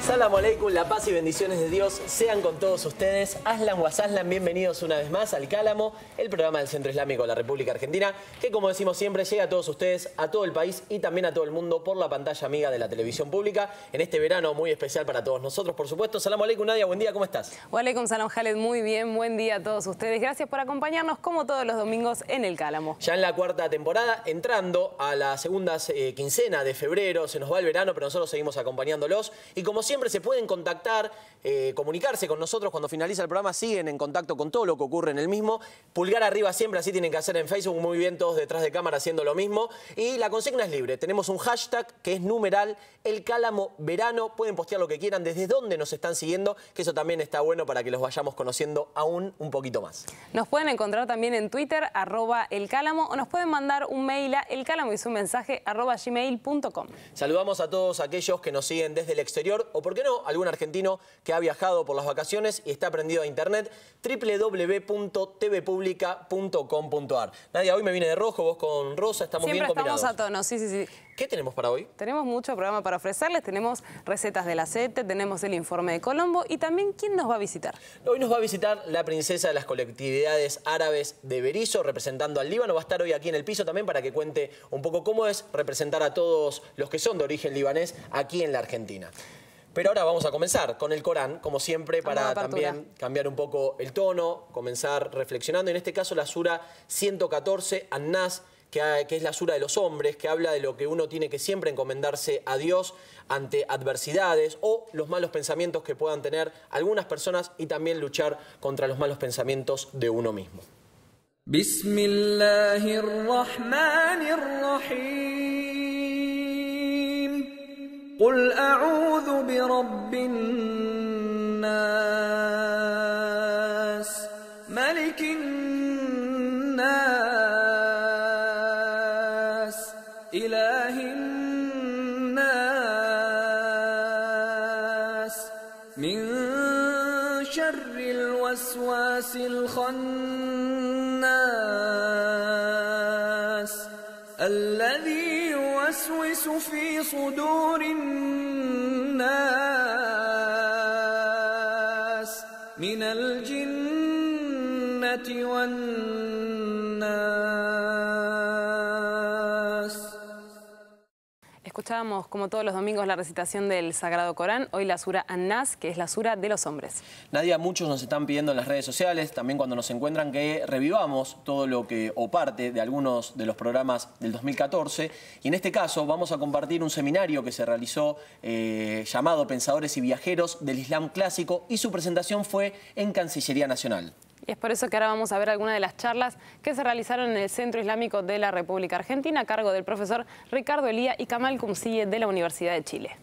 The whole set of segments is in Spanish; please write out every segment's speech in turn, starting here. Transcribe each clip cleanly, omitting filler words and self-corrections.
Salamu alaikum, la paz y bendiciones de Dios sean con todos ustedes. Aslan wa sahlan, bienvenidos una vez más al Cálamo, el programa del Centro Islámico de la República Argentina, que como decimos siempre llega a todos ustedes, a todo el país y también a todo el mundo por la pantalla amiga de la televisión pública, en este verano muy especial para todos nosotros, por supuesto. Salamu alaikum, Nadia, buen día, ¿cómo estás? Wa alaikum salam, Khaled, muy bien, buen día a todos ustedes. Gracias por acompañarnos como todos los domingos en el Cálamo. Ya en la cuarta temporada, entrando a la segunda quincena de febrero, se nos va el verano, pero nosotros seguimos acompañándolos y como siempre se pueden contactar, comunicarse con nosotros cuando finaliza el programa, siguen en contacto con todo lo que ocurre en el mismo. Pulgar arriba siempre, así tienen que hacer en Facebook, muy bien, todos detrás de cámara haciendo lo mismo. Y la consigna es libre, tenemos un hashtag que es numeral El Cálamo Verano, pueden postear lo que quieran, desde dónde nos están siguiendo, que eso también está bueno para que los vayamos conociendo aún un poquito más. Nos pueden encontrar también en Twitter, @elcálamo, o nos pueden mandar un mail a elcálamo y su mensaje @gmail.com. Saludamos a todos aquellos que nos siguen desde el exterior, o por qué no, algún argentino que ha viajado por las vacaciones y está prendido a internet, www.tvpublica.com.ar. Nadia, hoy me viene de rojo, vos con rosa, estamos bien combinados. Siempre estamos a tono, sí. ¿Qué tenemos para hoy? Tenemos mucho programa para ofrecerles, tenemos recetas del aceite, tenemos el informe de Colombo y también ¿quién nos va a visitar? Hoy nos va a visitar la princesa de las colectividades árabes de Berisso, representando al Líbano. Va a estar hoy aquí en el piso también para que cuente un poco cómo es representar a todos los que son de origen libanés aquí en la Argentina. Pero ahora vamos a comenzar con el Corán, como siempre, para también cambiar un poco el tono, comenzar reflexionando. En este caso la sura 114, An-Nas, que es la sura de los hombres, que habla de lo que uno tiene que siempre encomendarse a Dios ante adversidades o los malos pensamientos que puedan tener algunas personas y también luchar contra los malos pensamientos de uno mismo. Bismillahirrahmanirrahim. قل أعوذ برب الناس ملك الناس إله الناس من شر الوسواس الخناس الذي يوسوس في صدور الناس من الجنة والناس. Escuchábamos como todos los domingos la recitación del Sagrado Corán, hoy la sura An-Nas, que es la sura de los hombres. Nadia, muchos nos están pidiendo en las redes sociales, también cuando nos encuentran, que revivamos todo lo que, o parte de algunos de los programas del 2014, y en este caso vamos a compartir un seminario que se realizó llamado Pensadores y Viajeros del Islam Clásico, y su presentación fue en Cancillería Nacional. Y es por eso que ahora vamos a ver algunas de las charlas que se realizaron en el Centro Islámico de la República Argentina a cargo del profesor Ricardo Elía y Kamal Kumsiye de la Universidad de Chile.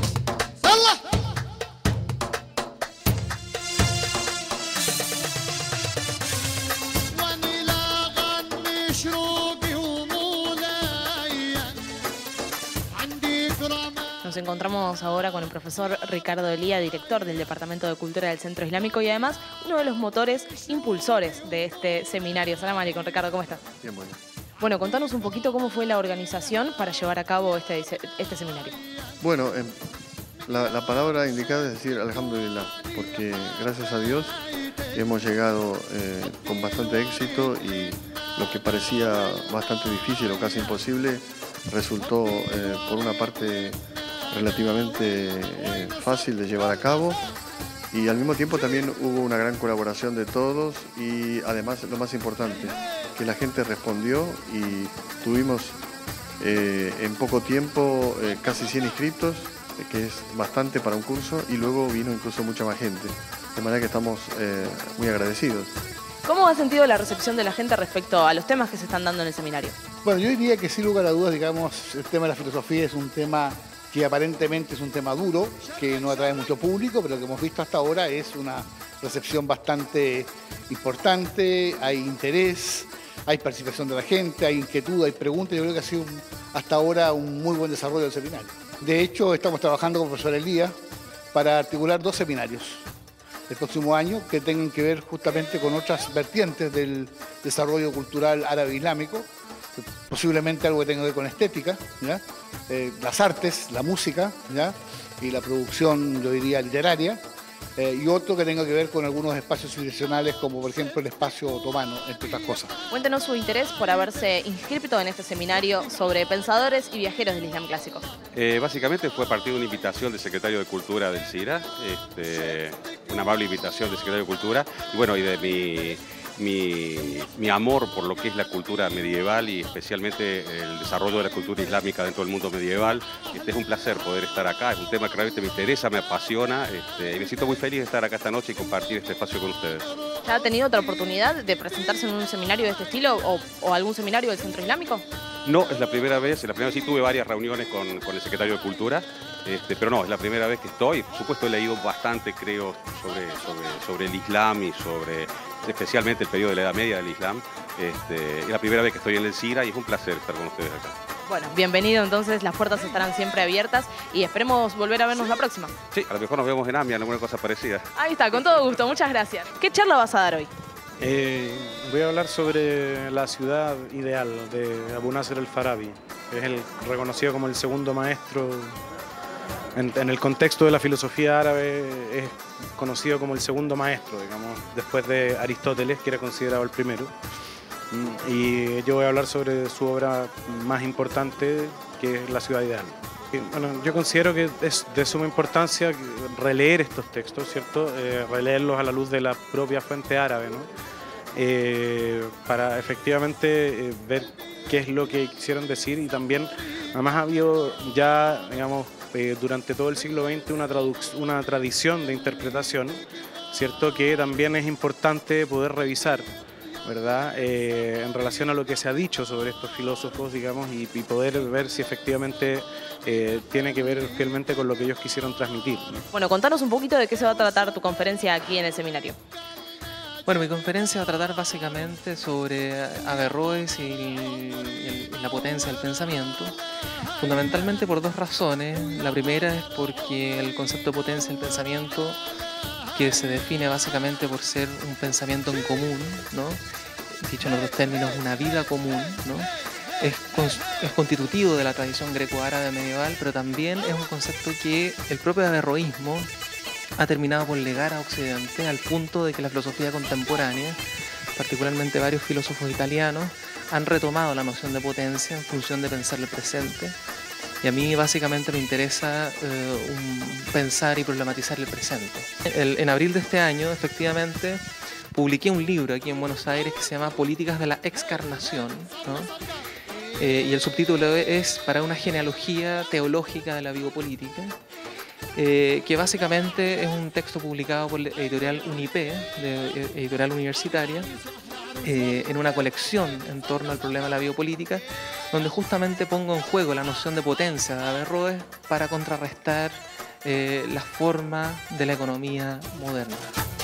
Nos encontramos ahora con el profesor Ricardo Elía, director del Departamento de Cultura del Centro Islámico y además uno de los motores impulsores de este seminario. Salam alaikum, Ricardo, ¿cómo estás? Bien, bueno. Bueno, contanos un poquito cómo fue la organización para llevar a cabo este seminario. Bueno, la palabra indicada es decir alhamdulillah, porque gracias a Dios hemos llegado con bastante éxito y lo que parecía bastante difícil o casi imposible resultó por una parte relativamente fácil de llevar a cabo y al mismo tiempo también hubo una gran colaboración de todos y además lo más importante, que la gente respondió y tuvimos en poco tiempo casi 100 inscritos, que es bastante para un curso, y luego vino incluso mucha más gente, de manera que estamos muy agradecidos. ¿Cómo ha sentido la recepción de la gente respecto a los temas que se están dando en el seminario? Bueno, yo diría que sin lugar a dudas, digamos, el tema de la filosofía es un tema que aparentemente es un tema duro, que no atrae mucho público, pero que hemos visto hasta ahora es una recepción bastante importante, hay interés, hay participación de la gente, hay inquietud, hay preguntas. Yo creo que ha sido hasta ahora un muy buen desarrollo del seminario. De hecho, estamos trabajando con el profesor Elías para articular 2 seminarios el próximo año que tengan que ver justamente con otras vertientes del desarrollo cultural árabe-islámico, posiblemente algo que tenga que ver con estética, ¿ya? Las artes, la música, ¿ya? y la producción, yo diría, literaria, y otro que tenga que ver con algunos espacios civilizacionales, como por ejemplo el espacio otomano, entre otras cosas. Cuéntenos su interés por haberse inscrito en este seminario sobre pensadores y viajeros del Islam clásico. Básicamente fue a partir de una invitación del secretario de Cultura del CIRA, una amable invitación del secretario de Cultura, y bueno, y de mi amor por lo que es la cultura medieval y especialmente el desarrollo de la cultura islámica dentro del mundo medieval. Es un placer poder estar acá, es un tema que realmente me interesa, me apasiona, y me siento muy feliz de estar acá esta noche y compartir este espacio con ustedes. ¿Ya ha tenido otra oportunidad de presentarse en un seminario de este estilo o algún seminario del Centro Islámico? No, es la primera vez sí tuve varias reuniones con el secretario de Cultura, pero no, es la primera vez que estoy. Por supuesto he leído bastante, creo, sobre el Islam y sobre especialmente el periodo de la Edad Media del Islam. Es la primera vez que estoy en el CIRA y es un placer estar con ustedes acá. Bueno, bienvenido entonces, las puertas estarán siempre abiertas y esperemos volver a vernos la próxima. Sí, a lo mejor nos vemos en AMIA, en alguna cosa parecida. Ahí está, con todo gusto, muchas gracias. ¿Qué charla vas a dar hoy? Voy a hablar sobre la ciudad ideal de Abu Nasr al-Farabi. Es el reconocido como el segundo maestro en el contexto de la filosofía árabe, es conocido como el segundo maestro, digamos, después de Aristóteles, que era considerado el primero. Y yo voy a hablar sobre su obra más importante, que es La ciudad ideal. Y, bueno, yo considero que es de suma importancia releer estos textos, ¿cierto? Releerlos a la luz de la propia fuente árabe, ¿no? Para efectivamente ver qué es lo que quisieron decir, y también además ha habido ya, digamos, durante todo el siglo XX una tradición de interpretación, ¿cierto? Que también es importante poder revisar, ¿verdad? En relación a lo que se ha dicho sobre estos filósofos, digamos, y poder ver si efectivamente tiene que ver fielmente con lo que ellos quisieron transmitir, ¿no? Bueno, contanos un poquito de qué se va a tratar tu conferencia aquí en el seminario. Bueno, mi conferencia va a tratar básicamente sobre Averroes y la potencia del pensamiento, fundamentalmente por dos razones. La primera es porque el concepto de potencia del pensamiento, que se define básicamente por ser un pensamiento en común, ¿no? Dicho en otros términos, una vida común, ¿no? Es constitutivo de la tradición greco-árabe medieval, pero también es un concepto que el propio averroísmo ha terminado por legar a Occidente, al punto de que la filosofía contemporánea, particularmente varios filósofos italianos, han retomado la noción de potencia en función de pensar el presente. Y a mí básicamente me interesa pensar y problematizar el presente. En abril de este año, efectivamente, publiqué un libro aquí en Buenos Aires que se llama Políticas de la Excarnación, ¿no? Y el subtítulo es Para una genealogía teológica de la biopolítica, que básicamente es un texto publicado por la editorial Unipé, de editorial universitaria, en una colección en torno al problema de la biopolítica, donde justamente pongo en juego la noción de potencia de Averroes para contrarrestar las formas de la economía moderna.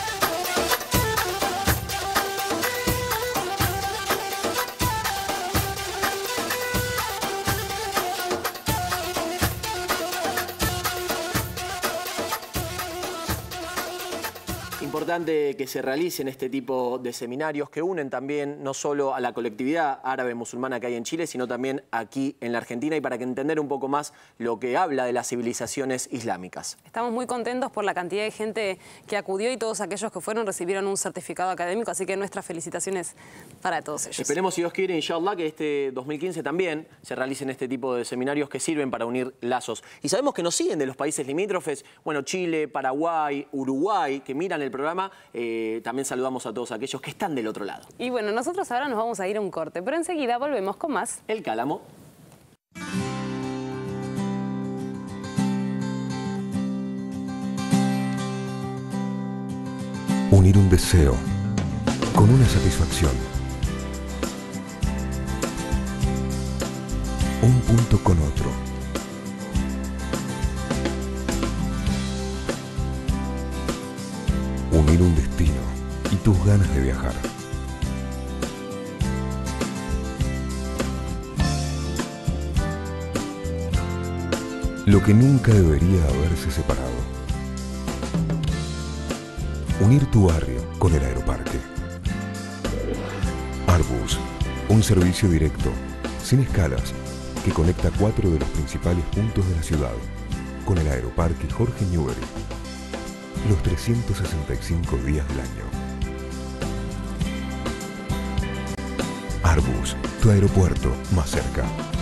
Importante que se realicen este tipo de seminarios que unen también no solo a la colectividad árabe musulmana que hay en Chile, sino también aquí en la Argentina, y para que entender un poco más lo que habla de las civilizaciones islámicas. Estamos muy contentos por la cantidad de gente que acudió, y todos aquellos que fueron recibieron un certificado académico, así que nuestras felicitaciones para todos ellos. Esperemos, si Dios quiere, inshallah, que este 2015 también se realicen este tipo de seminarios que sirven para unir lazos. Y sabemos que nos siguen de los países limítrofes, bueno, Chile, Paraguay, Uruguay, que miran el programa. También saludamos a todos aquellos que están del otro lado. Y bueno, nosotros ahora nos vamos a ir a un corte, pero enseguida volvemos con más. El Cálamo. Unir un deseo con una satisfacción. Un punto con otro. Unir un destino y tus ganas de viajar. Lo que nunca debería haberse separado. Unir tu barrio con el aeroparque. Arbus, un servicio directo, sin escalas, que conecta 4 de los principales puntos de la ciudad, con el Aeroparque Jorge Newbery. Los 365 días del año. Arbus, tu aeropuerto más cerca.